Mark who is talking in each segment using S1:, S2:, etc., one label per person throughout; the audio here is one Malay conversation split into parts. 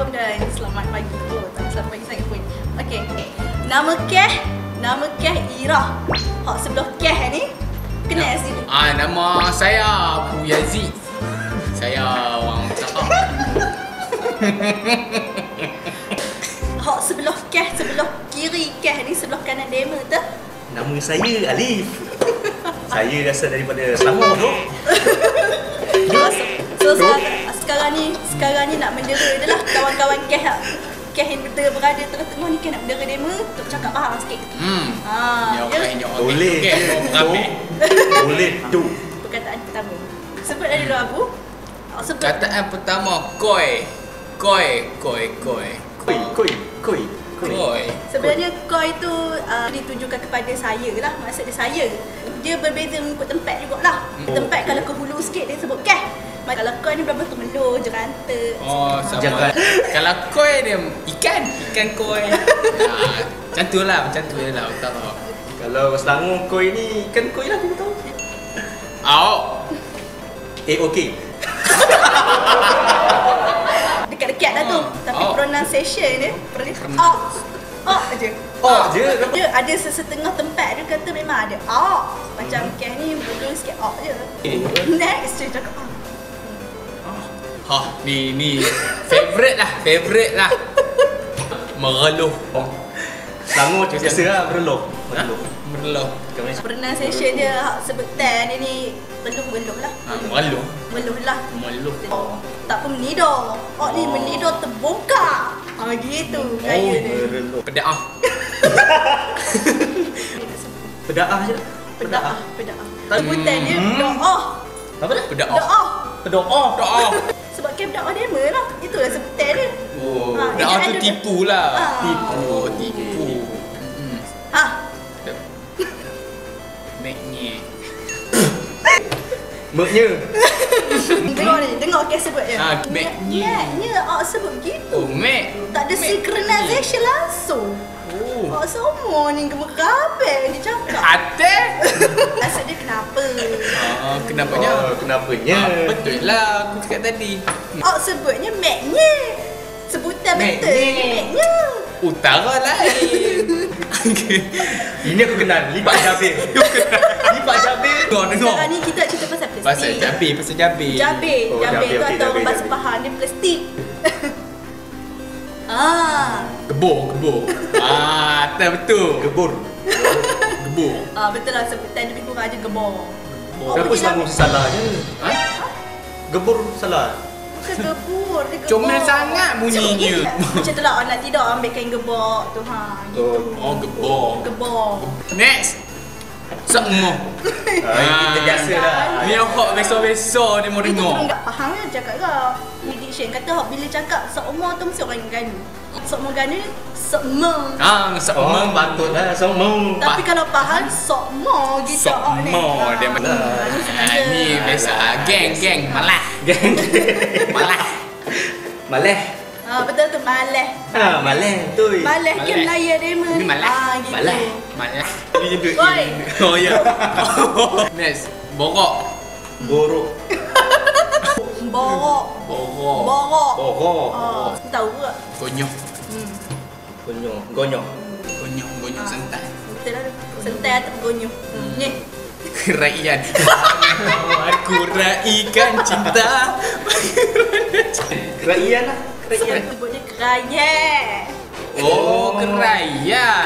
S1: Assalamualaikum dan selamat pagi. Oh, tak selamat pagi sangat pun. Okey. Nama Keh Ira. Hak sebelah Keh ni. Kenal sini.
S2: Nama saya Abu Yazid. Saya orang cakap.
S1: Hak sebelah Keh, sebelah kiri Keh ni, sebelah kanan demo tu.
S3: Nama saya Alif. Saya rasa daripada Selangor tu.
S1: So sekarang ni nak mendera je lah kawan-kawan Keh lah. Keh yang berada tengah-tengah ni Keh nak mendera demo untuk cakap sikit.
S3: Boleh Boleh tu.
S1: Perkataan pertama. Sebut dah dulu Abu. Sebut.
S2: Kataan pertama koi.
S1: Sebenarnya koi tu ditujukan kepada saya lah. Maksud dia saya. Dia berbeza mengikut tempat jugalah. Tempat kalau ke hulu sikit dia sebut Keh. Kalau koi ni berapa tu Melur, Jeranta.
S2: Oh, sama. Kalau koi dia ikan koi. Macam tu lah, tak tahu.
S3: Kalau Selangor koi ni ikan koi lah kita tahu. Okey.
S1: Dekat-dekat dah tu. Tapi pronunciation dia je. Dia ada sesetengah tempat dia kata memang ada macam Keh ni berguna sikit je. Next dia cakap
S2: Ni favorite lah. Mereluh.
S3: Selangor biasa lah mereluh.
S1: Pronunciation dia sebutan dia ni meluh lah. Meluh lah. Tak pun menidor. Ni menidor terbongkar. Gitu gaya dia.
S2: Pedaah.
S3: Pedaah je.
S1: Sebutan dia doa.
S3: Apa dah?
S1: Doa. Sebab Keh doa dia lah. Itulah sebutan dia.
S2: Pedaah tu tipu lah. Tipu.
S3: Meknya.
S1: Tengok Keh sebut je. Meknya sebut gitu. Tak ada synchronization langsung. Semua ni gemerabel dia cakap. Maksud dia kenapa?
S3: Kenapanya?
S2: Betul lah aku cakap tadi.
S1: Sebutnya Meknya. Sebutan betul Meknya.
S2: Utara lain.
S3: Ini aku kenal. Lipat Jabir. Dengar.
S1: Sekarang ni kita cerita pasal plastik.
S2: Pasal Jabir.
S1: Jabir tu atau orang bahasa Pahang dia plastik.
S2: Gebor. Betul.
S3: Gebur.
S1: Betul lah sebutan lebih kurang aja gebor.
S3: Kenapa Selangor salah je? Gebur salah.
S1: Bukan gebur, dia gebor.
S2: Comel sangat bunyinya.
S1: Macam tu lah orang nak tidur ambil kain gebor tu gitu. Gebor.
S2: Next. Semua.
S3: Kita biasa lah.
S2: Ni hok besar-besar dia mau
S1: Itu
S2: dengar.
S1: pun tak faham kan cakap lah. Diction kata hok bila cakap seumur tu mesti orang Ganu. Seumur Ganu ni seumur.
S2: Semua
S3: patutlah semua.
S1: Tapi kalau Pahang seumur gitu ni.
S2: Dia ni biasa geng malah. Maleh.
S1: Betul tu Maleh.
S3: Maleh tu.
S1: Maleh ke Melayu demo ni. Gitu.
S2: Malah.
S1: Oi.
S2: Oh ya. Next. Borok.
S1: Tahu ke?
S2: Gonyok santai.
S1: Betul lah tu. Sentai atau gonyok. Ni.
S2: Keraian. Aku raikan cinta.
S3: Keraian lah.
S1: Sebutnya kerayan.
S2: Kerayan.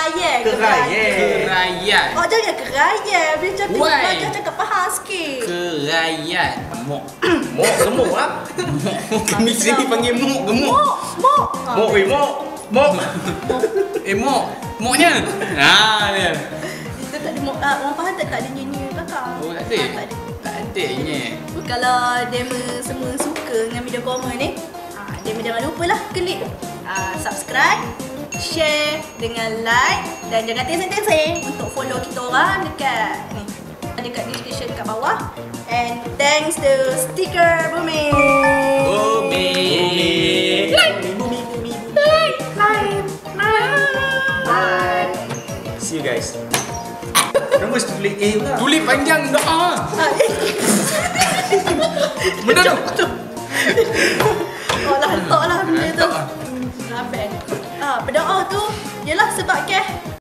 S1: Jangan kerayan. Bila cakap belajar cakap Pahang sikit.
S2: Kerayan. Mok
S3: lah.
S2: Kami sini panggil mok. Moknya. Dia.
S1: Itu tak ada mok. Orang Pahang tak ada nyanyi belakang.
S2: Tak ada ni.
S1: Kalau demo semua suka dengan video koma ni, demo jangan lupalah klik subscribe, share dengan like dan jangan terseng-terseng untuk follow kita orang dekat description dekat bawah. And thanks to sticker Bumi. Bye.
S3: See you guys. Kenapa mesti tulis A pula?
S2: Tulis panjang doa. Benar tu.
S1: Oh lah, letak lah benda tu. Berdoa tu ialah sebab